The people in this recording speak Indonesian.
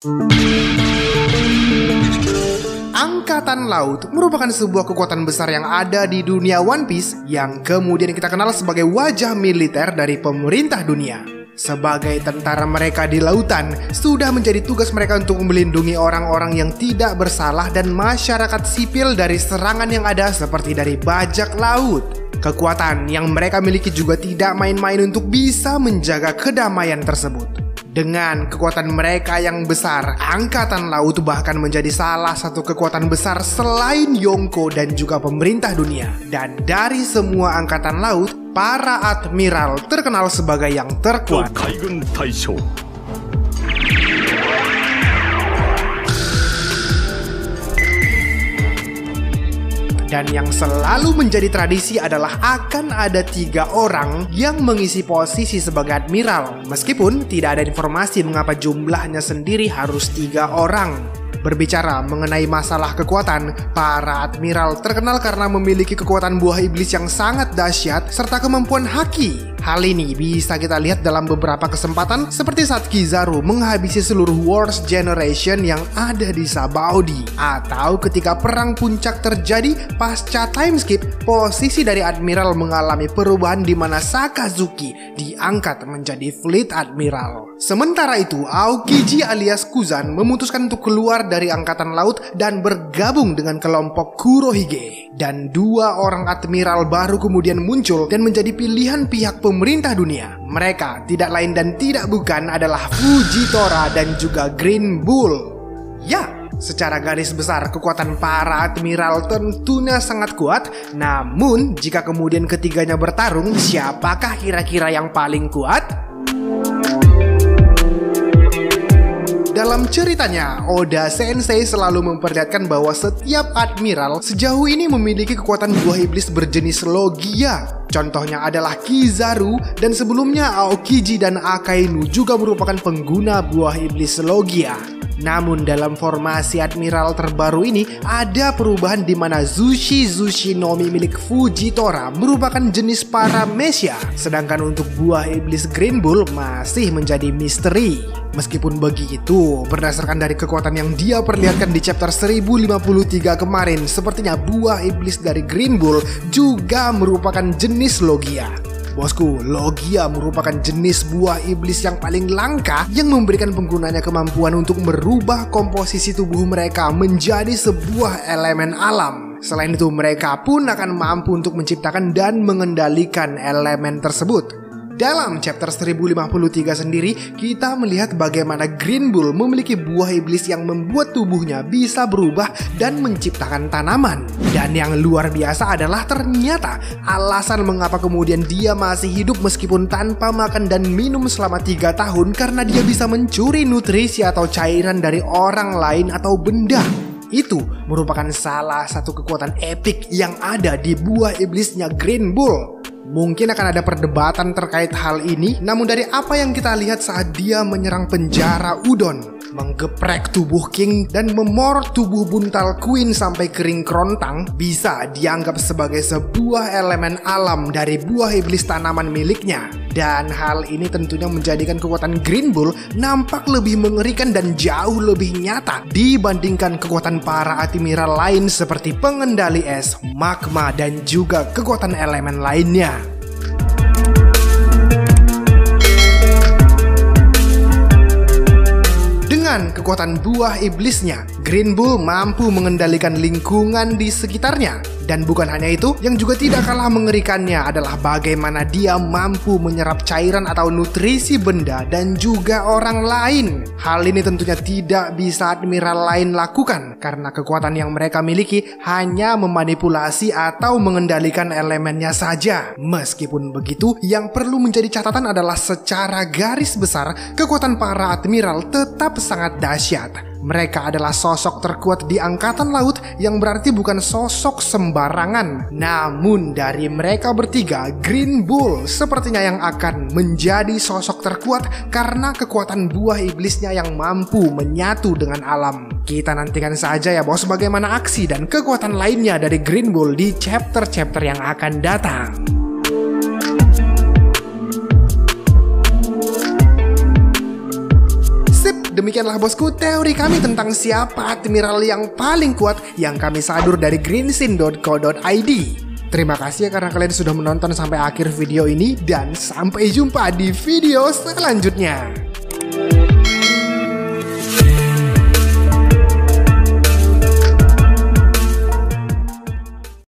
Angkatan Laut merupakan sebuah kekuatan besar yang ada di dunia One Piece yang kemudian kita kenal sebagai wajah militer dari pemerintah dunia. Sebagai tentara mereka di lautan, sudah menjadi tugas mereka untuk melindungi orang-orang yang tidak bersalah dan masyarakat sipil dari serangan yang ada seperti dari bajak laut. Kekuatan yang mereka miliki juga tidak main-main untuk bisa menjaga kedamaian tersebut. Dengan kekuatan mereka yang besar, Angkatan Laut bahkan menjadi salah satu kekuatan besar selain Yonko dan juga pemerintah dunia. Dan dari semua Angkatan Laut, para admiral terkenal sebagai yang terkuat. Dan yang selalu menjadi tradisi adalah akan ada 3 orang yang mengisi posisi sebagai admiral. Meskipun tidak ada informasi mengapa jumlahnya sendiri harus 3 orang. Berbicara mengenai masalah kekuatan, para admiral terkenal karena memiliki kekuatan buah iblis yang sangat dahsyat serta kemampuan haki. Hal ini bisa kita lihat dalam beberapa kesempatan seperti saat Kizaru menghabisi seluruh Worst Generation yang ada di Sabaody, atau ketika perang puncak terjadi pasca time skip, posisi dari admiral mengalami perubahan di mana Sakazuki diangkat menjadi Fleet Admiral. Sementara itu, Aokiji alias Kuzan memutuskan untuk keluar dari Angkatan Laut dan bergabung dengan kelompok Kurohige. Dan 2 orang admiral baru kemudian muncul dan menjadi pilihan pihak pemerintah dunia. Mereka tidak lain dan tidak bukan adalah Fujitora dan juga Green Bull. Ya, secara garis besar kekuatan para admiral tentunya sangat kuat. Namun jika kemudian ketiganya bertarung, siapakah kira-kira yang paling kuat? Dalam ceritanya, Oda Sensei selalu memperlihatkan bahwa setiap admiral sejauh ini memiliki kekuatan buah iblis berjenis Logia. Contohnya adalah Kizaru, dan sebelumnya Aokiji dan Akainu juga merupakan pengguna buah iblis Logia. Namun dalam formasi admiral terbaru ini ada perubahan di mana Zushi Nomi milik Fujitora merupakan jenis Paramecia, sedangkan untuk buah iblis Green Bull masih menjadi misteri. Meskipun begitu, berdasarkan dari kekuatan yang dia perlihatkan di chapter 1053 kemarin, sepertinya buah iblis dari Green Bull juga merupakan jenis Logia. Bosku, Logia merupakan jenis buah iblis yang paling langka yang memberikan penggunanya kemampuan untuk merubah komposisi tubuh mereka menjadi sebuah elemen alam. Selain itu, mereka pun akan mampu untuk menciptakan dan mengendalikan elemen tersebut. Dalam chapter 1053 sendiri, kita melihat bagaimana Green Bull memiliki buah iblis yang membuat tubuhnya bisa berubah dan menciptakan tanaman. Dan yang luar biasa adalah ternyata alasan mengapa kemudian dia masih hidup meskipun tanpa makan dan minum selama 3 tahun karena dia bisa mencuri nutrisi atau cairan dari orang lain atau benda. Itu merupakan salah satu kekuatan epik yang ada di buah iblisnya Green Bull. Mungkin akan ada perdebatan terkait hal ini, namun dari apa yang kita lihat saat dia menyerang penjara Udon, menggeprek tubuh King dan memorot tubuh buntal Queen sampai kering kerontang, bisa dianggap sebagai sebuah elemen alam dari buah iblis tanaman miliknya. Dan hal ini tentunya menjadikan kekuatan Green Bull nampak lebih mengerikan dan jauh lebih nyata dibandingkan kekuatan para admiral lain seperti pengendali es, magma, dan juga kekuatan elemen lainnya. Dengan kekuatan buah iblisnya, Green Bull mampu mengendalikan lingkungan di sekitarnya. Dan bukan hanya itu, yang juga tidak kalah mengerikannya adalah bagaimana dia mampu menyerap cairan atau nutrisi benda dan juga orang lain. Hal ini tentunya tidak bisa admiral lain lakukan karena kekuatan yang mereka miliki hanya memanipulasi atau mengendalikan elemennya saja. Meskipun begitu, yang perlu menjadi catatan adalah secara garis besar kekuatan para admiral tetap sangat dahsyat. Mereka adalah sosok terkuat di Angkatan Laut yang berarti bukan sosok sembarangan. Namun dari mereka bertiga, Green Bull sepertinya yang akan menjadi sosok terkuat karena kekuatan buah iblisnya yang mampu menyatu dengan alam. Kita nantikan saja ya bos bagaimana aksi dan kekuatan lainnya dari Green Bull di chapter-chapter yang akan datang. demikianlah bosku teori kami tentang siapa admiral yang paling kuat yang kami sadur dari greensin.co.id. Terima kasih ya karena kalian sudah menonton sampai akhir video ini dan sampai jumpa di video selanjutnya.